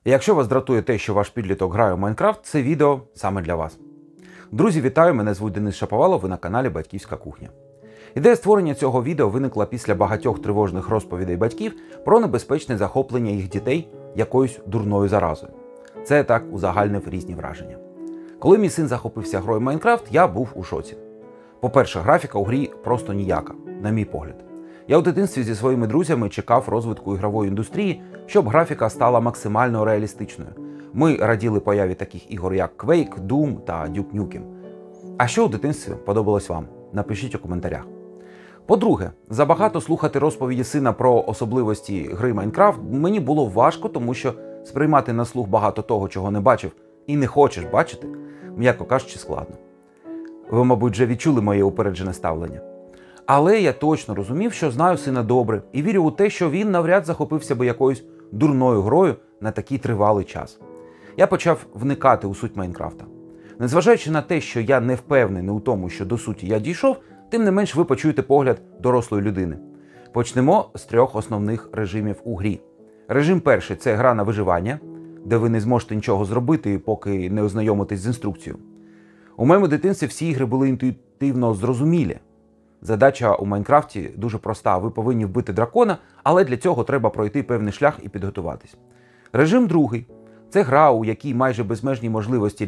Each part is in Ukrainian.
Якщо вас дратує те, що ваш підліток грає у Майнкрафт, це відео саме для вас. Друзі, вітаю! Мене звуть Денис Шаповалов, ви на каналі Батьківська кухня. Ідея створення цього відео виникла після багатьох тривожних розповідей батьків про небезпечне захоплення їх дітей якоюсь дурною заразою. Це так узагальнив різні враження. Коли мій син захопився грою Майнкрафт, я був у шоці. По-перше, графіка у грі просто ніяка, на мій погляд. Я у дитинстві зі своїми друзями чекав розвитку ігрової індустрії, щоб графіка стала максимально реалістичною. Ми раділи появі таких ігор, як Quake, Doom та Duke Nukem. А що у дитинстві подобалось вам? Напишіть у коментарях. По-друге, забагато слухати розповіді сина про особливості гри Майнкрафт мені було важко, тому що сприймати на слух багато того, чого не бачив і не хочеш бачити, м'яко кажучи, складно. Ви, мабуть, вже відчули моє упереджене ставлення. Але я точно розумів, що знаю сина добре і вірю у те, що він навряд захопився би якоюсь дурною грою на такий тривалий час. Я почав вникати у суть Майнкрафта. Незважаючи на те, що я не впевнений у тому, що до суті я дійшов, тим не менш ви почуєте погляд дорослої людини. Почнемо з 3 основних режимів у грі. Режим перший – це гра на виживання, де ви не зможете нічого зробити, поки не ознайомитесь з інструкцією. У моєму дитинстві всі ігри були інтуїтивно зрозумілі. Задача у Майнкрафті дуже проста. Ви повинні вбити дракона, але для цього треба пройти певний шлях і підготуватись. Режим другий – це гра, у якій майже безмежні можливості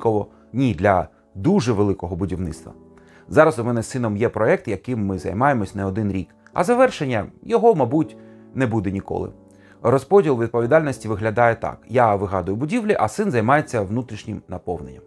для дуже великого будівництва. Зараз у мене з сином є проєкт, яким ми займаємось не один рік, а завершення його, мабуть, не буде ніколи. Розподіл відповідальності виглядає так. Я вигадую будівлі, а син займається внутрішнім наповненням.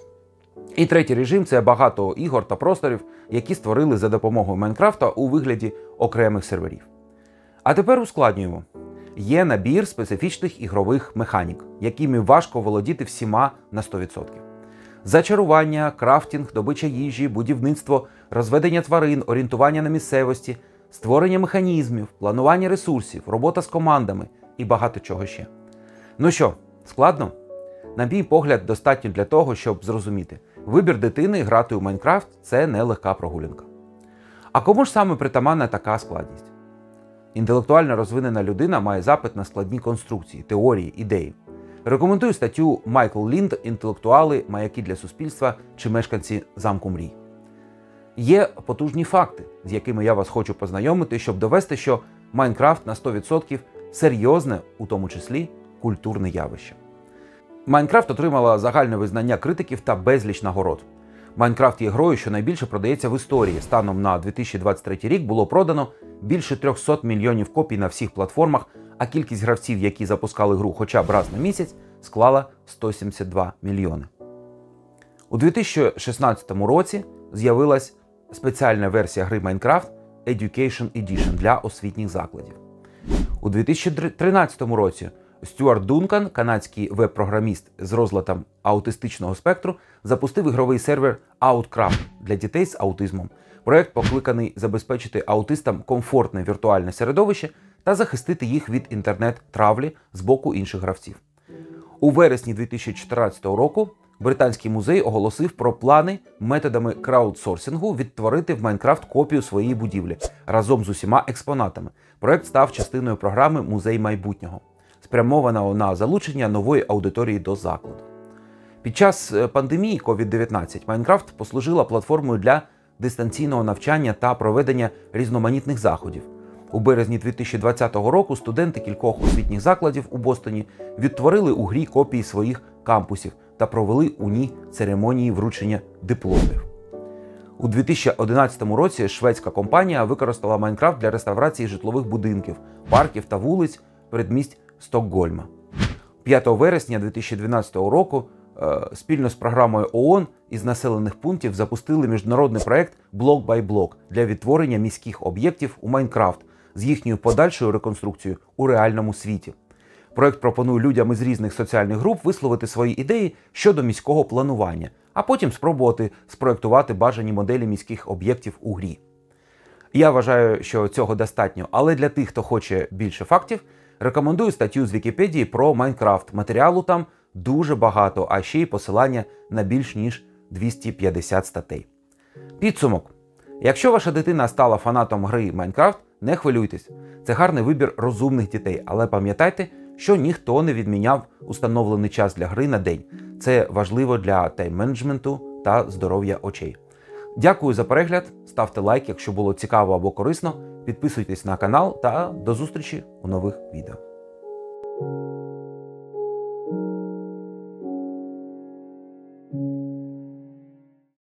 І третій режим – це багато ігор та просторів, які створили за допомогою Майнкрафта у вигляді окремих серверів. А тепер ускладнюємо. Є набір специфічних ігрових механік, якими важко володіти всіма на 100%. Зачарування, крафтинг, добича їжі, будівництво, розведення тварин, орієнтування на місцевості, створення механізмів, планування ресурсів, робота з командами і багато чого ще. Ну що, складно? На мій погляд, достатньо для того, щоб зрозуміти. Вибір дитини грати у Майнкрафт – це не легка прогулянка. А кому ж саме притаманна така складність? Інтелектуально розвинена людина має запит на складні конструкції, теорії, ідеї. Рекомендую статтю Майкл Лінд «Інтелектуали, маяки для суспільства чи мешканці замку мрій». Є потужні факти, з якими я вас хочу познайомити, щоб довести, що Майнкрафт на 100% серйозне, у тому числі, культурне явище. Майнкрафт отримала загальне визнання критиків та безліч нагород. Майнкрафт є грою, що найбільше продається в історії. Станом на 2023 рік було продано більше 300 мільйонів копій на всіх платформах, а кількість гравців, які запускали гру хоча б раз на місяць, склала 172 мільйони. У 2016 році з'явилась спеціальна версія гри Майнкрафт Education Edition для освітніх закладів. У 2013 році Стюарт Дункан, канадський веб-програміст з розладом аутистичного спектру, запустив ігровий сервер OutCraft для дітей з аутизмом. Проєкт покликаний забезпечити аутистам комфортне віртуальне середовище та захистити їх від інтернет-травлі з боку інших гравців. У вересні 2014 року Британський музей оголосив про плани методами краудсорсингу відтворити в Майнкрафт копію своєї будівлі разом з усіма експонатами. Проєкт став частиною програми «Музей майбутнього», спрямованого на залучення нової аудиторії до закладу. Під час пандемії COVID-19 Майнкрафт послужила платформою для дистанційного навчання та проведення різноманітних заходів. У березні 2020 року студенти кількох освітніх закладів у Бостоні відтворили у грі копії своїх кампусів та провели у ній церемонії вручення дипломів. У 2011 році шведська компанія використала Майнкрафт для реставрації житлових будинків, парків та вулиць передмість Стокгольма. 5 вересня 2012 року спільно з програмою ООН із населених пунктів запустили міжнародний проєкт «Блок бай блок» для відтворення міських об'єктів у Майнкрафт з їхньою подальшою реконструкцією у реальному світі. Проєкт пропонує людям із різних соціальних груп висловити свої ідеї щодо міського планування, а потім спробувати спроєктувати бажані моделі міських об'єктів у грі. Я вважаю, що цього достатньо, але для тих, хто хоче більше фактів, рекомендую статтю з Вікіпедії про Майнкрафт. Матеріалу там дуже багато, а ще й посилання на більш ніж 250 статей. Підсумок. Якщо ваша дитина стала фанатом гри Майнкрафт, не хвилюйтесь. Це гарний вибір розумних дітей, але пам'ятайте, що ніхто не відміняв установлений час для гри на день. Це важливо для тайм-менеджменту та здоров'я очей. Дякую за перегляд, ставте лайк, якщо було цікаво або корисно, підписуйтесь на канал та до зустрічі у нових відео.